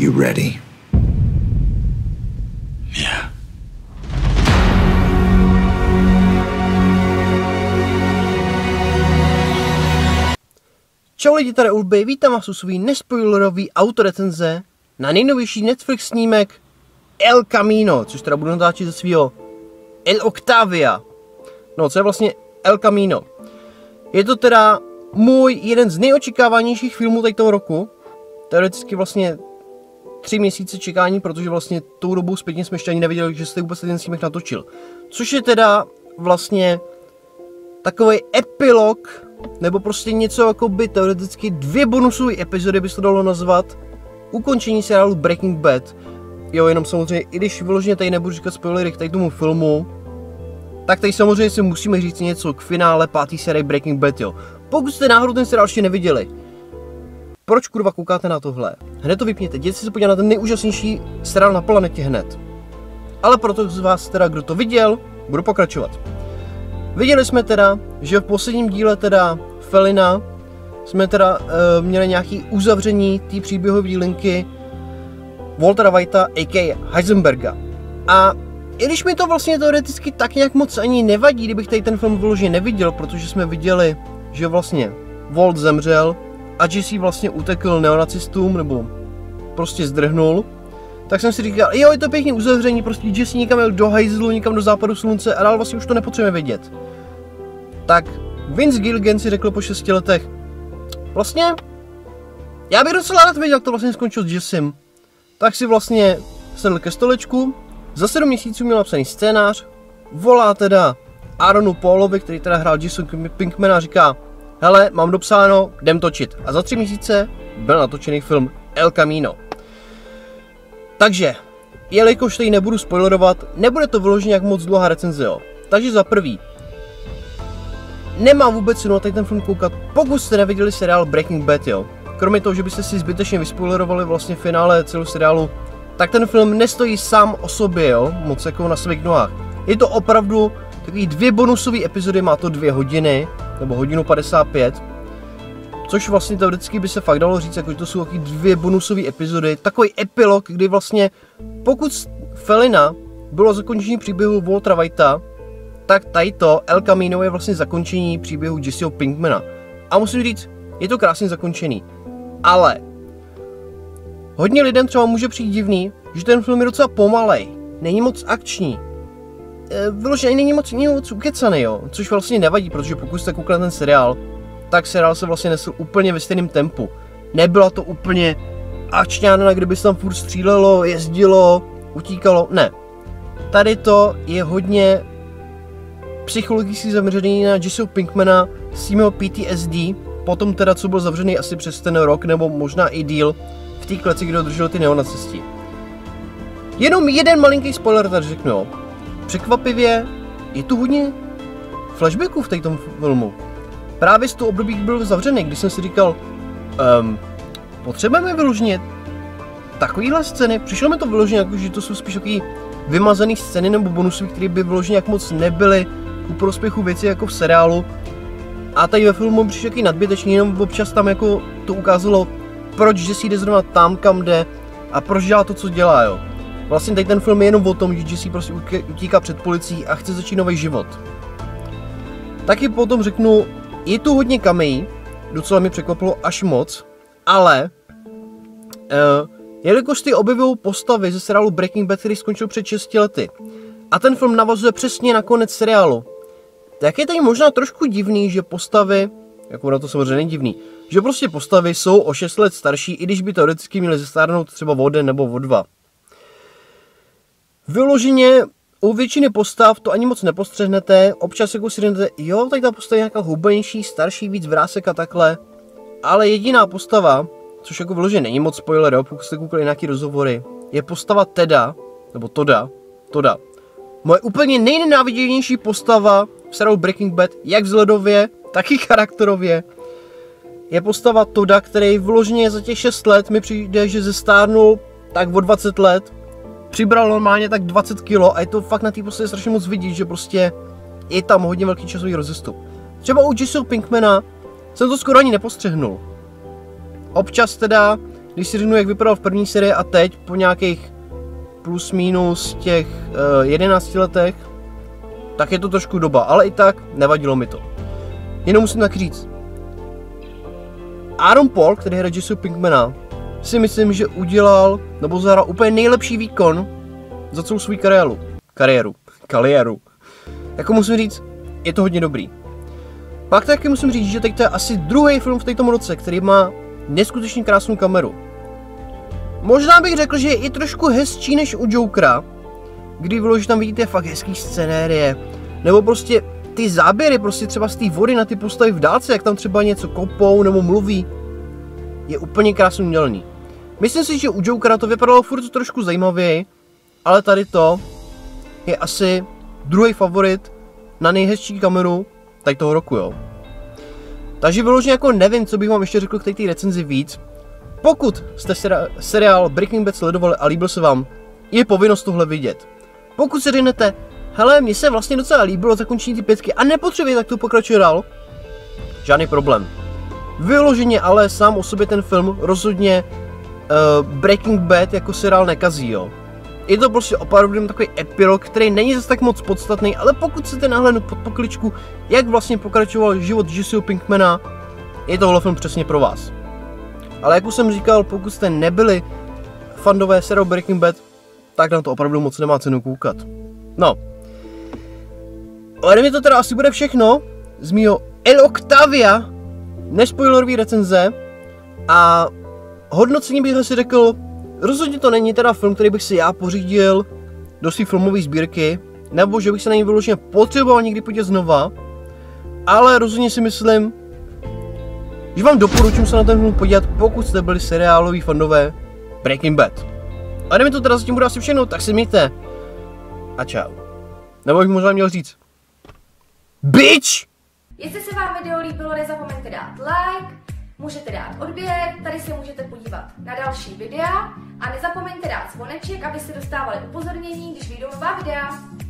You ready? Yeah. Čau lidi, tady Ulby, vítám vás u svý nespoilerový autorecenze na nejnovější Netflix snímek El Camino, což teda budu natáčet ze svýho El Octavia. No, co je vlastně El Camino? Je to teda můj jeden z nejočekávanějších filmů tady toho roku. Teoreticky vlastně 3 měsíce čekání, protože vlastně tou dobou zpětně jsme ještě ani nevěděli, že jste vůbec ten snímek natočil. Což je teda vlastně takový epilog, nebo prostě něco jako by teoreticky 2 bonusové epizody by se to dalo nazvat, ukončení seriálu Breaking Bad. Jo, jenom samozřejmě, i když vyloženě tady nebudu říkat spoilery k tady tomu filmu, tak tady samozřejmě si musíme říct něco k finále 5. série Breaking Bad, jo. Pokud jste náhodou ten seriál ještě neviděli, proč kurva koukáte na tohle? Hned to vypněte, jděte se podívat na ten nejúžasnější seriál na planetě hned. Ale proto z vás teda, kdo to viděl, budu pokračovat. Viděli jsme teda, že v posledním díle teda Felina jsme teda měli nějaký uzavření té příběhové linky Waltera Whitea a.k.a. Heisenberga. A i když mi to vlastně teoreticky tak nějak moc ani nevadí, kdybych tady ten film vyloženě neviděl, protože jsme viděli, že vlastně Walt zemřel a Jesse vlastně utekl neonacistům, nebo prostě zdrhnul, tak jsem si říkal, jo, je to pěkný uzavření, prostě Jesse někam jel do hajzlu, někam do západu slunce a dál vlastně už to nepotřebujeme vědět. Tak Vince Gilligan si řekl po 6 letech, vlastně, já bych docela rád věděl, jak to vlastně skončilo s Jessem. Tak si vlastně sedl ke stolečku, za 7 měsíců měl napsaný scénář, volá teda Aaronu Paulovi, který teda hrál Jesse Pinkmana a říká, hele, mám dopsáno, jdem točit. A za 3 měsíce byl natočený film El Camino. Takže, jelikož tady nebudu spoilerovat, nebude to vyloženě jak moc dlouhá recenze, jo. Takže za prvý, nemá vůbec cenu na tady ten film koukat, pokud jste neviděli seriál Breaking Bad, jo. Kromě toho, že byste si zbytečně vyspoilerovali vlastně finále celého seriálu, tak ten film nestojí sám o sobě, jo, moc jako na svých nohách. Je to opravdu takový 2 bonusové epizody, má to 2 hodiny, nebo 1:55, což vlastně teoreticky by se fakt dalo říct, jako že to jsou taky 2 bonusové epizody, takový epilog, kdy vlastně, pokud Felina bylo zakončení příběhu Waltera Whitea, tak tadyto El Camino je vlastně zakončení příběhu Jesseho Pinkmana. A musím říct, je to krásně zakončený, ale hodně lidem třeba může přijít divný, že ten film je docela pomalej, není moc akční, vyloženě není moc ukecaný, jo, což vlastně nevadí, protože pokud jste koukali na ten seriál, tak seriál se vlastně nesl úplně ve stejném tempu. Nebyla to úplně akčňána, kde by se tam furt střílelo, jezdilo, utíkalo, ne. Tady to je hodně psychologicky zaměřený na Jesseho Pinkmana s tím jeho PTSD, potom teda, co byl zavřený asi přes ten rok, nebo možná i díl, v té kleci, kde ho drželi ty neonacisti. Jenom jeden malinký spoiler tady řeknu, jo. Překvapivě je tu hodně flashbacků v tom filmu. Právě z toho období byl zavřený, když jsem si říkal, potřebujeme vyloženě takovýhle scény. Přišlo mi to vyloženě, jako, že to jsou spíš takový vymazaný scény nebo bonusy, které by vyloženě jak moc nebyly ku prospěchu věci jako v seriálu. A tady ve filmu přišel takový nadbytečný, jenom občas tam jako to ukázalo, proč Jesse jde zrovna tam, kam jde a proč dělá to, co dělá, jo. Vlastně tady ten film je jenom o tom, že Jesse prostě utíká před policií a chce začít nový život. Taky potom řeknu, je tu hodně kameí, docela mě překvapilo až moc, ale jelikož ty objevují postavy ze seriálu Breaking Bad, který skončil před 6 lety, a ten film navazuje přesně na konec seriálu, tak je tady možná trošku divný, že postavy, jako na to samozřejmě není divný, že prostě postavy jsou o 6 let starší, i když by teoreticky měly zestárnout třeba o 1 nebo o 2. Vyloženě u většiny postav to ani moc nepostřehnete, občas jako si řeknete, jo, tak ta postava je nějaká hubenější, starší, víc vrásek a takhle, ale jediná postava, což jako vyloženě není moc spoiler, jo, pokud jste koukali nějaký rozhovory, je postava Teda, nebo Toda. Moje úplně nejnenáviděnější postava v seriálu Breaking Bad, jak vzhledově, tak i charakterově, je postava Toda, který vyloženě za těch 6 let mi přijde, že zestárnul tak o 20 let, přibral normálně tak 20 kg a je to fakt na té postavě strašně moc vidět, že prostě je tam hodně velký časový rozestup. Třeba u Jesseho Pinkmana jsem to skoro ani nepostřehnul. Občas teda když si řeknu, jak vypadal v první sérii a teď po nějakých plus minus těch 11 letech, tak je to trošku doba, ale i tak nevadilo mi to. Jenom musím tak říct. Aaron Paul, který hraje Jesseho Pinkmana, si myslím, že udělal nebo zahrál úplně nejlepší výkon za celou svou kariéru. Jako musím říct, je to hodně dobrý. Pak taky musím říct, že teď to je asi druhý film v této roce, který má neskutečně krásnou kameru. Možná bych řekl, že je i trošku hezčí než u Jokera, kdy vyloží tam vidíte fakt hezký scenérie, nebo prostě ty záběry prostě třeba z té vody na ty postavy v dálce, jak tam třeba něco kopou nebo mluví, je úplně krásně udělaný. Myslím si, že u Jokera to vypadalo furt trošku zajímavěji, ale tady to je asi druhý favorit na nejhezčí kameru tady toho roku, jo. Takže vyloženě jako nevím, co bych vám ještě řekl k té recenzi víc. Pokud jste seriál Breaking Bad sledovali a líbil se vám, je povinnost tohle vidět. Pokud si řeknete, hele, mně se vlastně docela líbilo zakončení ty 5 a nepotřebuje tak to pokračuje dál, žádný problém. Vyloženě ale sám o sobě ten film rozhodně Breaking Bad jako seriál nekazí, jo. Je to prostě opravdu takový epilog, který není zase tak moc podstatný, ale pokud chcete nahlédnout pod pokličku, jak vlastně pokračoval život Jesseho Pinkmana, je tohle film přesně pro vás. Ale jak už jsem říkal, pokud jste nebyli fandové seriálu Breaking Bad, tak na to opravdu moc nemá cenu koukat. No. Ale mi to teda asi bude všechno z mýho El Octavia nespoilerový recenze a hodnocení bych asi řekl, rozhodně to není teda film, který bych si já pořídil do své filmové sbírky, nebo že bych se na něj vyloženě potřeboval někdy podívat znova, ale rozhodně si myslím, že vám doporučím se na ten film podívat, pokud jste byli seriáloví fandové Breaking Bad. A mi to teda zatím bude asi všechno, tak si mějte a čau. Nebo bych možná měl říct bitch! Jestli se vám video líbilo, nezapomeňte dát like, můžete dát odběr, tady se můžete podívat na další videa a nezapomeňte dát zvoneček, abyste dostávali upozornění, když vyjdou nová videa.